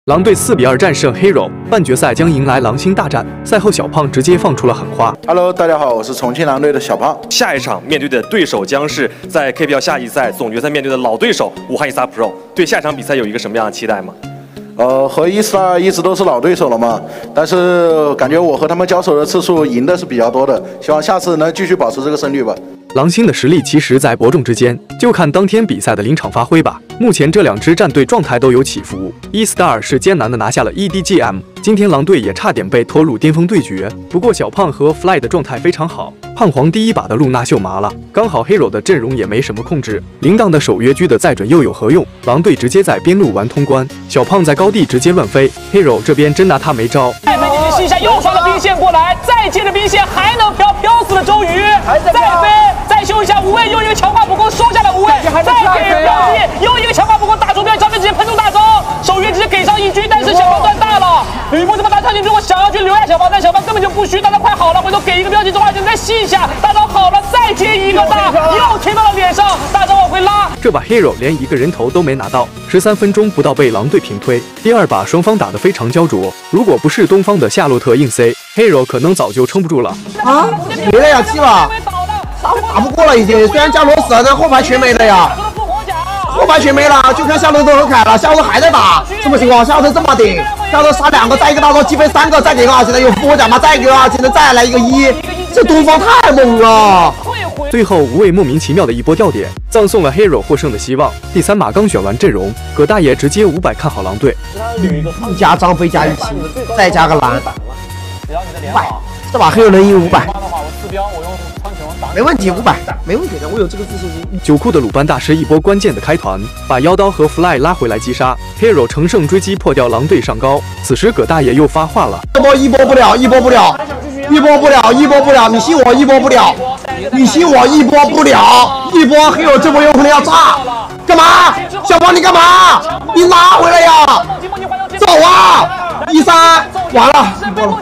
狼队4比2战胜 Hero， 半决赛将迎来狼星大战。赛后，小胖直接放出了狠话 ：“Hello， 大家好，我是重庆狼队的小胖。 下一场面对的对手将是在 KPL 下一赛总决赛面对的老对手武汉E-Star Pro。对下场比赛有一个什么样的期待吗？” 和E-Star一直都是老对手了嘛，但是感觉我和他们交手的次数赢的是比较多的，希望下次能继续保持这个胜率吧。 狼星的实力其实在伯仲之间，就看当天比赛的临场发挥吧。目前这两支战队状态都有起伏 ，E-Star 是艰难的拿下了 EDGM， 今天狼队也差点被拖入巅峰对决。不过小胖和 Fly 的状态非常好，胖皇第一把的露娜秀麻了，刚好 Hero 的阵容也没什么控制，铃铛的守约狙的再准又有何用？狼队直接在边路玩通关，小胖在高地直接乱飞 ，Hero 这边真拿他没招。 再飞进去试一下，又发了兵线过来，再接着兵线还能飘，飘死了周瑜，再飞。再修一下无畏，又一个强化补攻收下了无畏，再给标记，又一个强化补攻打中标，小飞直接喷出大招，守约直接给上一狙，但是小胖断大了。吕布这么大跳进去，我想要去留下小胖，但小胖根本就不虚，大招快好了，回头给一个标记之后，再吸一下，大招好了，再接一个大，又贴到了脸上，大招往回拉。 这把 Hero 连一个人头都没拿到，13分钟不到被狼队平推。第二把双方打得非常焦灼，如果不是东方的夏洛特硬 C， Hero 可能早就撑不住了。 啊，没了呀，气了。打不过了已经，虽然加罗死了，但后排全没了呀，后排全没了，就看夏洛特和凯了，夏洛特还在打，什么情况？夏洛特这么顶，夏洛特杀2个，再一个大招击飞3个，再给个2技能，有复活甲吗？再给个2技能，再来一个1，这东方太猛了。 最后无畏莫名其妙的一波吊点，葬送了 Hero 获胜的希望。第3把刚选完阵容，葛大爷直接500看好狼队， 吕布加张飞加1期，再加个蓝500，这把 Hero 能赢500。没问题，500，没问题的，我有这个自信心。 九库的鲁班大师一波关键的开团，把妖刀和 Fly 拉回来击杀 ，Hero 乘胜追击破掉狼队上高。此时葛大爷又发话了： 这波一波不了，一波不了，一波不了，一波不了，你信我一波不了，你信我一波不了，一波 Hero 这波有可能要炸，干嘛？小胖你干嘛？你拉回来呀！走啊！1-3，完了，一波了。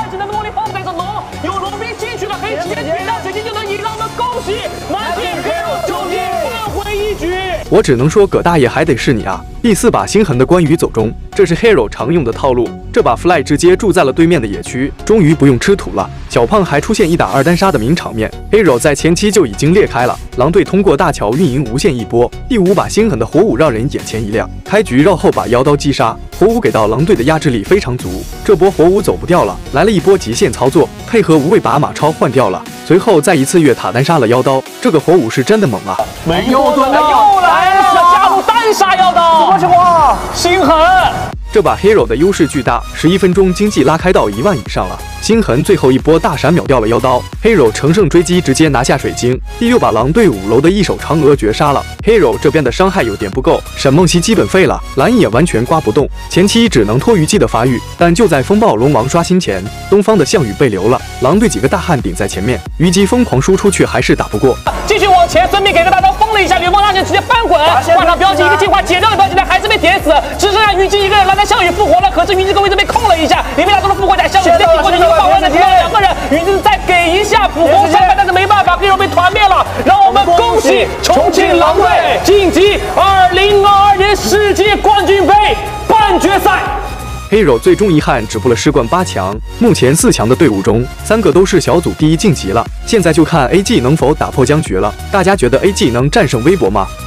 我只能说葛大爷还得是你啊！第4把星痕的关羽走中，这是 Hero 常用的套路。这把 Fly 直接住在了对面的野区，终于不用吃土了。小胖还出现1打2单杀的名场面 ，Hero 在前期就已经裂开了。狼队通过大乔运营无限一波，第5把星痕的火舞让人眼前一亮。开局绕后把妖刀击杀，火舞给到狼队的压制力非常足。这波火舞走不掉了，来了一波极限操作，配合无畏把马超换掉了。随后再一次越塔单杀了妖刀，这个火舞是真的猛啊！ 没有盾了，又来了，加入单杀妖刀，什么情况？心狠！ 这把 Hero 的优势巨大，11分钟经济拉开到1万以上了。星痕最后一波大闪秒掉了妖刀 ，Hero 乘胜追击，直接拿下水晶。第6把狼队5楼的一手嫦娥绝杀了 ，Hero 这边的伤害有点不够，沈梦溪基本废了，蓝也完全刮不动，前期只能拖虞姬的发育，但就在风暴龙王刷新前，东方的项羽被留了，狼队几个大汉顶在前面，虞姬疯狂输出却还是打不过。 继续往前，孙膑给个大招封了一下，刘邦让人直接翻滚，换上标记一个进化解掉了标记，但还是被点死，只剩下虞姬一个人了，但项羽复活了，可是虞姬个位置被控了一下，里面俩都是复活甲，项羽直接顶过去，换完了提到2个人，虞姬再给一下补红300，但是没办法 ，Hero 被团灭了，让我们恭喜重庆狼队晋级2022年世界冠军杯半决赛。 Hero 最终遗憾止步了世冠8强，目前4强的队伍中3个都是小组第1晋级了，现在就看 AG 能否打破僵局了。大家觉得 AG 能战胜微博吗？